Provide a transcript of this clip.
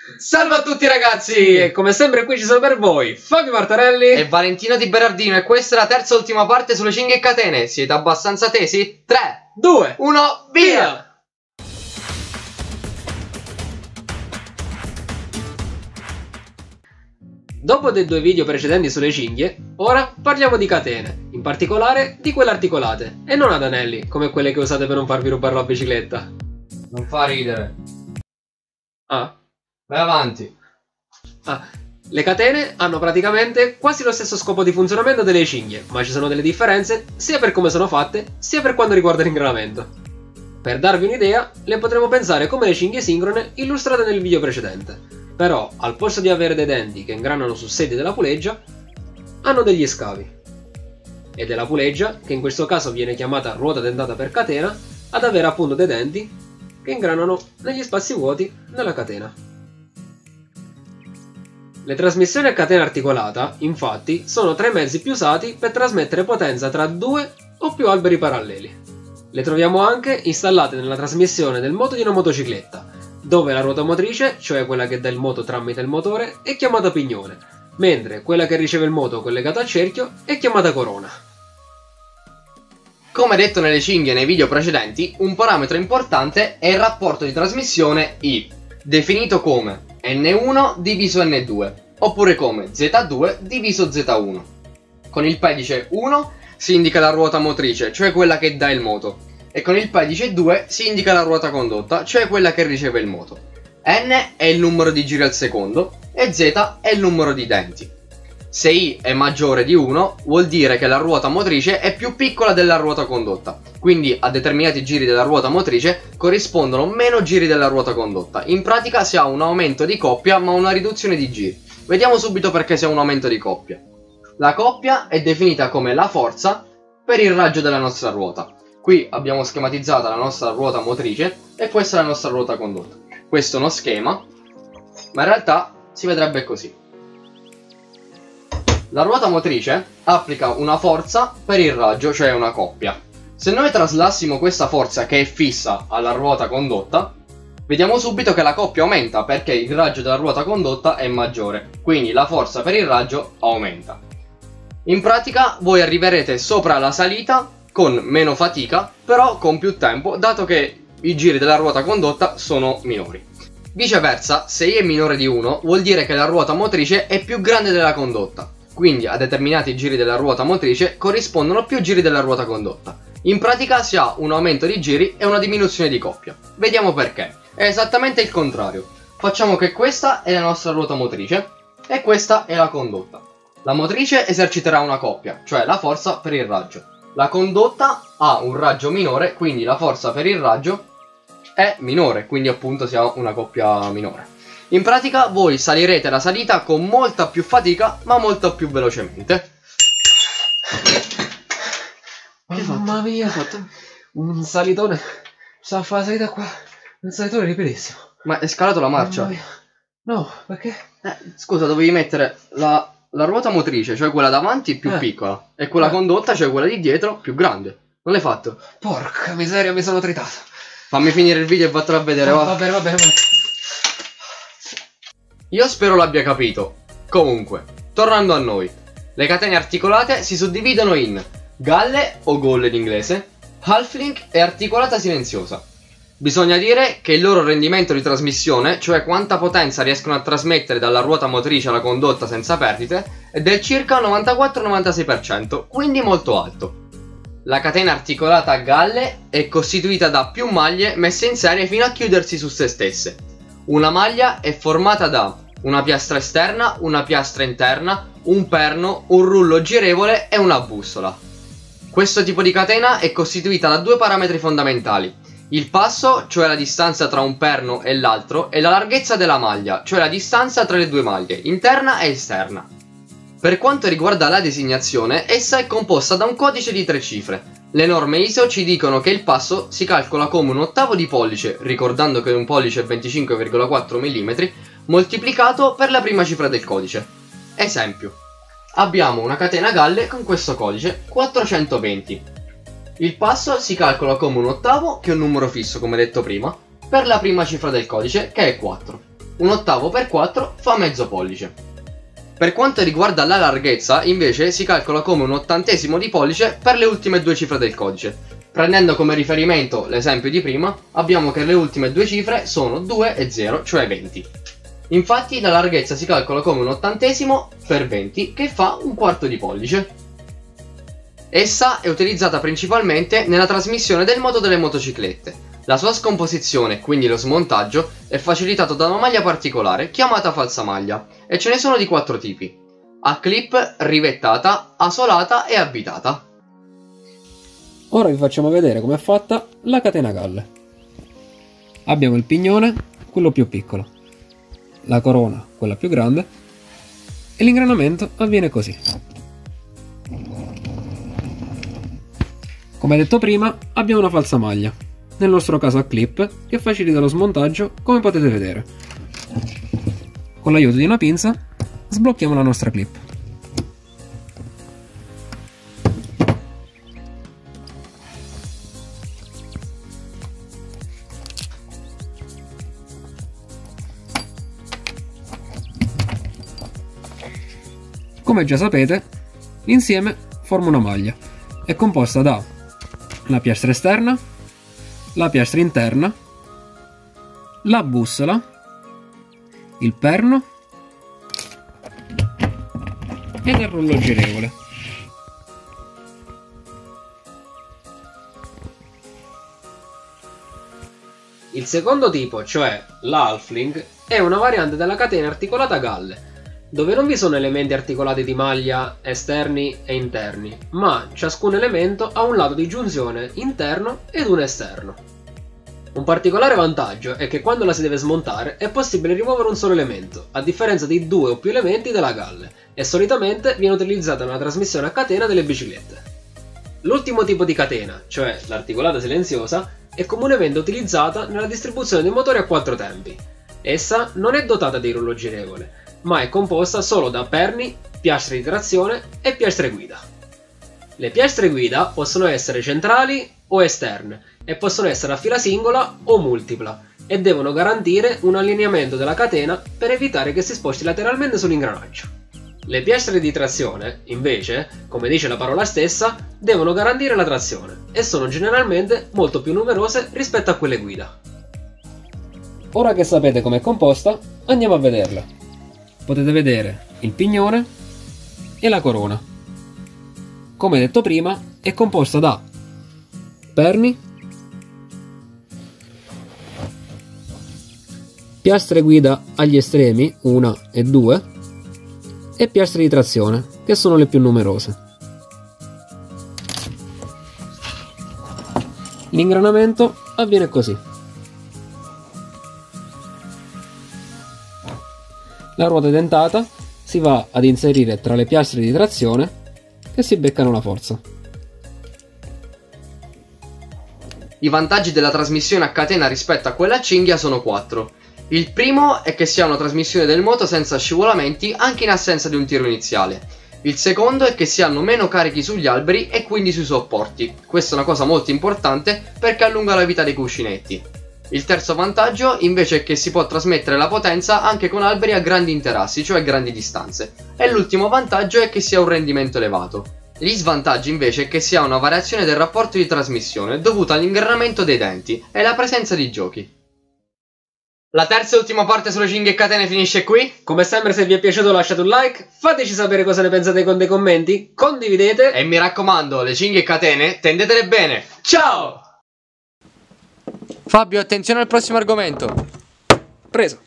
Salve a tutti ragazzi, e come sempre qui ci sono per voi Fabio Martarelli e Valentino Di Berardino, e questa è la terza e ultima parte sulle cinghie e catene. Siete abbastanza tesi? 3, 2, 1, via! Dopo dei due video precedenti sulle cinghie, ora parliamo di catene, in particolare di quelle articolate e non ad anelli, come quelle che usate per non farvi rubare la bicicletta. Non fa ridere. Ah. Vai avanti. Le catene hanno praticamente quasi lo stesso scopo di funzionamento delle cinghie, ma ci sono delle differenze sia per come sono fatte, sia per quanto riguarda l'ingranamento. Per darvi un'idea, le potremo pensare come le cinghie sincrone illustrate nel video precedente, però al posto di avere dei denti che ingranano sul sedile della puleggia, hanno degli scavi. Ed è la puleggia, che in questo caso viene chiamata ruota dentata per catena, ad avere appunto dei denti che ingranano negli spazi vuoti della catena. Le trasmissioni a catena articolata, infatti, sono tra i mezzi più usati per trasmettere potenza tra due o più alberi paralleli. Le troviamo anche installate nella trasmissione del moto di una motocicletta, dove la ruota motrice, cioè quella che dà il moto tramite il motore, è chiamata pignone, mentre quella che riceve il moto collegato al cerchio è chiamata corona. Come detto nelle cinghie nei video precedenti, un parametro importante è il rapporto di trasmissione I, definito come N1 diviso N2, oppure come Z2 diviso Z1. Con il pedice 1 si indica la ruota motrice, cioè quella che dà il moto, e con il pedice 2 si indica la ruota condotta, cioè quella che riceve il moto. N è il numero di giri al secondo e Z è il numero di denti. Se I è maggiore di 1 vuol dire che la ruota motrice è più piccola della ruota condotta, quindi a determinati giri della ruota motrice corrispondono meno giri della ruota condotta. In pratica si ha un aumento di coppia ma una riduzione di giri. Vediamo subito perché si ha un aumento di coppia. La coppia è definita come la forza per il raggio della nostra ruota. Qui abbiamo schematizzata la nostra ruota motrice e questa è la nostra ruota condotta. Questo è uno schema, ma in realtà si vedrebbe così. La ruota motrice applica una forza per il raggio, cioè una coppia. Se noi traslassimo questa forza, che è fissa, alla ruota condotta, vediamo subito che la coppia aumenta perché il raggio della ruota condotta è maggiore, quindi la forza per il raggio aumenta. In pratica voi arriverete sopra la salita con meno fatica, però con più tempo, dato che i giri della ruota condotta sono minori. Viceversa, se I è minore di 1 vuol dire che la ruota motrice è più grande della condotta. Quindi a determinati giri della ruota motrice corrispondono più giri della ruota condotta. In pratica si ha un aumento di giri e una diminuzione di coppia. Vediamo perché. È esattamente il contrario. Facciamo che questa è la nostra ruota motrice e questa è la condotta. La motrice eserciterà una coppia, cioè la forza per il raggio. La condotta ha un raggio minore, quindi la forza per il raggio è minore, quindi appunto si ha una coppia minore. In pratica voi salirete la salita con molta più fatica ma molto più velocemente. Mamma mia, ho fatto un salitone. Sta a fare la salita qua. Un salitone ripetissimo. Ma è scalato la marcia? No, perché? Scusa, dovevi mettere la ruota motrice, cioè quella davanti, più piccola, e quella condotta, cioè quella di dietro, più grande. Non l'hai fatto? Porca miseria, mi sono tritato. Fammi finire il video e vattene a vedere. Va bene, va bene. Io spero l'abbia capito. Comunque, tornando a noi, le catene articolate si suddividono in galle o golle in inglese, half-link e articolata silenziosa. Bisogna dire che il loro rendimento di trasmissione, cioè quanta potenza riescono a trasmettere dalla ruota motrice alla condotta senza perdite, è del circa 94-96%, quindi molto alto. La catena articolata a galle è costituita da più maglie messe in serie fino a chiudersi su se stesse. Una maglia è formata da una piastra esterna, una piastra interna, un perno, un rullo girevole e una bussola. Questo tipo di catena è costituita da due parametri fondamentali: il passo, cioè la distanza tra un perno e l'altro, e la larghezza della maglia, cioè la distanza tra le due maglie, interna e esterna. Per quanto riguarda la designazione, essa è composta da un codice di 3 cifre. Le norme ISO ci dicono che il passo si calcola come un ottavo di pollice, ricordando che un pollice è 25,4 mm, moltiplicato per la prima cifra del codice. Esempio: abbiamo una catena galle con questo codice 420. Il passo si calcola come un ottavo, che è un numero fisso come detto prima, per la prima cifra del codice, che è 4. 1/8 per 4 fa mezzo pollice. Per quanto riguarda la larghezza, invece, si calcola come un ottantesimo di pollice per le ultime due cifre del codice. Prendendo come riferimento l'esempio di prima, abbiamo che le ultime due cifre sono 2 e 0, cioè 20. Infatti la larghezza si calcola come un ottantesimo per 20, che fa un quarto di pollice. Essa è utilizzata principalmente nella trasmissione del moto delle motociclette. La sua scomposizione, quindi lo smontaggio, è facilitato da una maglia particolare chiamata falsamaglia, e ce ne sono di 4 tipi: a clip, rivettata, asolata e avvitata. Ora vi facciamo vedere com'è fatta la catena a galle. Abbiamo il pignone, quello più piccolo, la corona, quella più grande, e l'ingranamento avviene così. Come detto prima, abbiamo una falsamaglia, nel nostro caso a clip, che facilita lo smontaggio, come potete vedere. Con l'aiuto di una pinza sblocchiamo la nostra clip. Come già sapete, l'insieme forma una maglia. È composta da la piastra esterna, la piastra interna, la bussola, il perno ed il rullo girevole. Il secondo tipo, cioè l'halfling, è una variante della catena articolata a galle, dove non vi sono elementi articolati di maglia esterni e interni, ma ciascun elemento ha un lato di giunzione interno ed uno esterno. Un particolare vantaggio è che quando la si deve smontare è possibile rimuovere un solo elemento, a differenza di 2 o più elementi della galle, e solitamente viene utilizzata nella trasmissione a catena delle biciclette. L'ultimo tipo di catena, cioè l'articolata silenziosa, è comunemente utilizzata nella distribuzione dei motori a 4 tempi. Essa non è dotata di rullo girevole, ma è composta solo da perni, piastre di trazione e piastre guida. Le piastre guida possono essere centrali o esterne e possono essere a fila singola o multipla e devono garantire un allineamento della catena per evitare che si sposti lateralmente sull'ingranaggio. Le piastre di trazione, invece, come dice la parola stessa, devono garantire la trazione e sono generalmente molto più numerose rispetto a quelle guida. Ora che sapete com'è composta, andiamo a vederla. Potete vedere il pignone e la corona. Come detto prima, è composta da perni, piastre guida agli estremi, 1 e 2, e piastre di trazione, che sono le più numerose. L'ingranamento avviene così. La ruota dentata si va ad inserire tra le piastre di trazione che si beccano la forza. I vantaggi della trasmissione a catena rispetto a quella a cinghia sono 4. Il primo è che si ha una trasmissione del moto senza scivolamenti anche in assenza di un tiro iniziale. Il secondo è che si hanno meno carichi sugli alberi e quindi sui sopporti. Questa è una cosa molto importante perché allunga la vita dei cuscinetti. Il terzo vantaggio invece è che si può trasmettere la potenza anche con alberi a grandi interassi, cioè grandi distanze. E l'ultimo vantaggio è che si ha un rendimento elevato. Gli svantaggi invece è che si ha una variazione del rapporto di trasmissione dovuta all'ingranamento dei denti e alla presenza di giochi. La terza e ultima parte sulle cinghie e catene finisce qui. Come sempre, se vi è piaciuto lasciate un like, fateci sapere cosa ne pensate con dei commenti, condividete e mi raccomando, le cinghie e catene tendetele bene. Ciao! Fabio, attenzione al prossimo argomento. Preso.